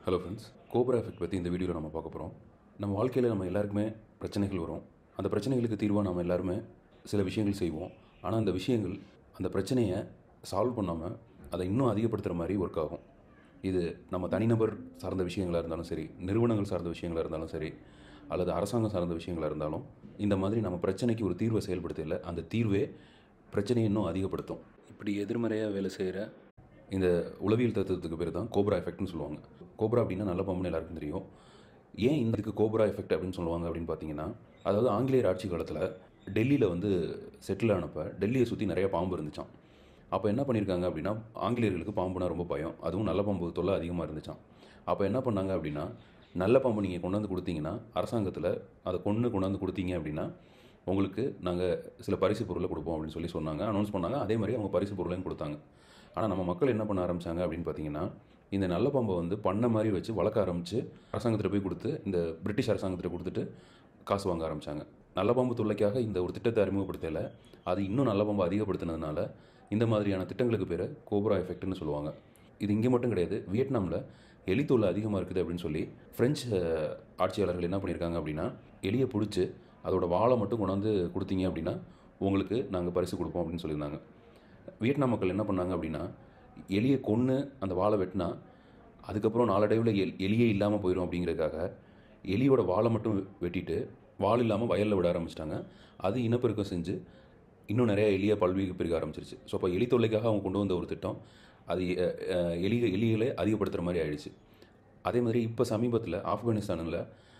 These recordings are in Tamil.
ஹலோ ஃப்ரெண்ட்ஸ், கோப்ரா எஃபெக்ட் பற்றி இந்த வீடியோவில் நம்ம பார்க்க போகிறோம். நம்ம வாழ்க்கையில் நம்ம எல்லாருக்குமே பிரச்சனைகள் வரும். அந்த பிரச்சனைகளுக்கு தீர்வாக நம்ம எல்லாருமே சில விஷயங்கள் செய்வோம். ஆனால் அந்த விஷயங்கள் அந்த பிரச்சனையை சால்வ் பண்ணாமல் அதை இன்னும் அதிகப்படுத்துகிற மாதிரி ஒர்க் ஆகும். இது நம்ம தனிநபர் சார்ந்த விஷயங்களாக இருந்தாலும் சரி, நிறுவனங்கள் சார்ந்த விஷயங்களாக இருந்தாலும் சரி, அல்லது அரசாங்கம் சார்ந்த விஷயங்களாக இருந்தாலும் இந்த மாதிரி நம்ம பிரச்சனைக்கு ஒரு தீர்வை செயல்படுத்தல அந்த தீர்வே பிரச்சனையை இன்னும் அதிகப்படுத்தும். இப்படி எதிர்மறையாக வேலை செய்கிற இந்த உளவியல் தத்துவத்துக்கு பேர் தான் கோப்ரா எஃபெக்ட்னு சொல்லுவாங்க. கோப்ரா அப்படின்னா நல்ல பாம்புன்னு எல்லாருக்கும் தெரியும். ஏன் இதுக்கு கோப்ரா எஃபெக்ட் அப்படின்னு சொல்லுவாங்க அப்படின்னு பார்த்தீங்கன்னா, அதாவது ஆங்கிலேயர் ஆட்சி காலத்தில் டெல்லியில் செட்டில் ஆனப்போ டெல்லியை சுற்றி நிறைய பாம்பு இருந்துச்சான். அப்போ என்ன பண்ணியிருக்காங்க அப்படின்னா, ஆங்கிலேயர்களுக்கு பாம்புனா ரொம்ப பயம், அதுவும் நல்ல பாம்பு தொல்லை அதிகமாக இருந்துச்சான். அப்போ என்ன பண்ணாங்க அப்படின்னா, நல்ல பாம்பு நீங்கள் கொண்டாந்து கொடுத்தீங்கன்னா, அரசாங்கத்தில் அதை கொண்டாந்து கொடுத்தீங்க அப்படின்னா உங்களுக்கு நாங்கள் சில பரிசு பொருளை கொடுப்போம் அப்படின்னு சொன்னாங்க, அனௌன்ஸ் பண்ணாங்க. அதே மாதிரி அவங்க பரிசு பொருளையும் கொடுத்தாங்க. ஆனால் நம்ம மக்கள் என்ன பண்ண ஆரம்பித்தாங்க அப்படின்னு பார்த்தீங்கன்னா, இந்த நல்ல பாம்பை பண்ண மாதிரி வச்சு வளர்க்க ஆரம்பித்து அரசாங்கத்தில் போய் கொடுத்து, இந்த பிரிட்டிஷ் அரசாங்கத்தில் கொடுத்துட்டு காசு வாங்க ஆரம்பித்தாங்க. நல்ல பாம்பு தொல்லைக்காக இந்த ஒரு திட்டத்தை அறிமுகப்படுத்தலை, அது இன்னும் நல்ல பாம்பு அதிகப்படுத்தினதுனால இந்த மாதிரியான திட்டங்களுக்கு பேர் கோப்ரா எஃபெக்ட்னு சொல்லுவாங்க. இது இங்கே மட்டும் கிடையாது, வியட்நாமில் எலி தொல்லை அதிகமாக இருக்குது அப்படின்னு சொல்லி ஃப்ரெஞ்சு ஆட்சியாளர்கள் என்ன பண்ணியிருக்காங்க அப்படின்னா, எலியை பிடிச்சி அதோட வாழை மட்டும் கொண்டாந்து கொடுத்தீங்க அப்படின்னா உங்களுக்கு நாங்கள் பரிசு கொடுப்போம் அப்படின்னு சொல்லியிருந்தாங்க. வியட்நாம் மக்கள் என்ன பண்ணாங்க அப்படின்னா, எலியை கொன்று அந்த வாழை வெட்டினா அதுக்கப்புறம் நாளடைவில் எலியே இல்லாமல் போயிடும் அப்படிங்கிறதுக்காக எலியோட வாழை மட்டும் வெட்டிட்டு வால் இல்லாமல் வயலில் விட ஆரம்பிச்சிட்டாங்க. அது இனப்பெருக்கம் செஞ்சு இன்னும் நிறையா எலியை பல்வீக பெருக ஆரம்பிச்சிருச்சு. ஸோ அப்போ எலி தொல்லைக்காக அவங்க கொண்டு வந்த ஒரு திட்டம் அது எலிகளை அதிகப்படுத்துகிற மாதிரி ஆயிடுச்சு. அதே மாதிரி இப்போ சமீபத்தில் ஆப்கானிஸ்தானில்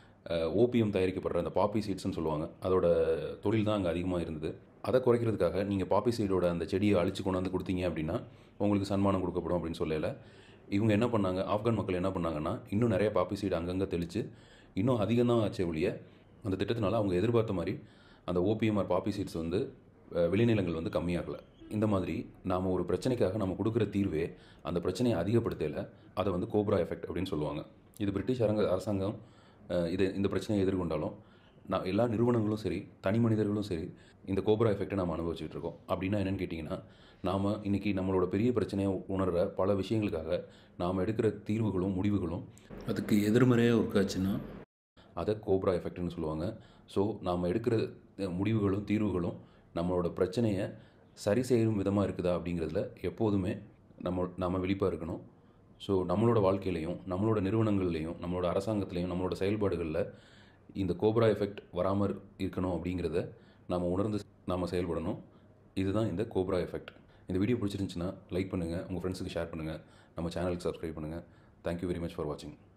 ஓபிஎம் தயாரிக்கப்படுற அந்த பாப்பி சீட்ஸ்னு சொல்லுவாங்க, அதோட தொழில் தான் அங்கே அதிகமாக இருந்தது. அதை குறைக்கிறதுக்காக நீங்கள் பாப்பி சீடோட அந்த செடியை அழிச்சு கொண்டாந்து கொடுத்தீங்க அப்படின்னா உங்களுக்கு சன்மானம் கொடுக்கப்படும் அப்படின்னு சொல்லலை. இவங்க என்ன பண்ணாங்க, ஆப்கான் மக்கள் என்ன பண்ணாங்கன்னா, இன்னும் நிறைய பாப்பி சீடு அங்கங்கே தெளித்து இன்னும் அதிகம் தான் ஆச்சே ஒழிய அந்த திட்டத்தினால அவங்க எதிர்பார்த்த மாதிரி அந்த ஓபிஎம்ஆர் பாப்பி சீட்ஸ் விளைநிலங்கள் கம்மியாகலை. இந்த மாதிரி நாம் ஒரு பிரச்சனைக்காக நம்ம கொடுக்குற தீர்வே அந்த பிரச்சனையை அதிகப்படுத்தலை, அதை கோப்ரா எஃபெக்ட் அப்படின்னு சொல்லுவாங்க. இது பிரிட்டிஷ் அரசாங்கம் இந்த பிரச்சனையை எதிர்கொண்டாலும் எல்லா நிறுவனங்களும் சரி, தனி மனிதர்களும் சரி, இந்த கோப்ரா எஃபெக்டை நாம் அனுபவிச்சுட்டு இருக்கோம். அப்படின்னா என்னென்னு கேட்டிங்கன்னா, நாம் இன்றைக்கி நம்மளோட பெரிய பிரச்சனையை உணர்கிற பல விஷயங்களுக்காக நாம் எடுக்கிற தீர்வுகளும் முடிவுகளும் அதுக்கு எதிர்மறையாக இருக்காச்சுன்னா அதை கோப்ரா எஃபெக்ட்னு சொல்லுவாங்க. ஸோ நாம் எடுக்கிற முடிவுகளும் தீர்வுகளும் நம்மளோட பிரச்சனையை சரி செய்யும் விதமாக இருக்குதா அப்படிங்கிறதுல எப்போதுமே நம்ம விழிப்பாக இருக்கணும். ஸோ நம்மளோட வாழ்க்கையிலையும், நம்மளோட நிறுவனங்கள்லேயும், நம்மளோட அரசாங்கத்துலேயும், நம்மளோட செயல்பாடுகளில் இந்த கோப்ரா எஃபெக்ட் வராமல் இருக்கணும் அப்படிங்கிறத நாம் உணர்ந்து நாம் செயல்படணும். இதுதான் இந்த கோப்ரா எஃபெக்ட். இந்த வீடியோ பிடிச்சிருந்துச்சுன்னா லைக் பண்ணுங்கள், உங்கள் ஃப்ரெண்ட்ஸுக்கு ஷேர் பண்ணுங்கள், நம்ம சேனலுக்கு சப்ஸ்கிரைப் பண்ணுங்கள். தேங்க்யூ வெரி மச் ஃபார் வாட்சிங்.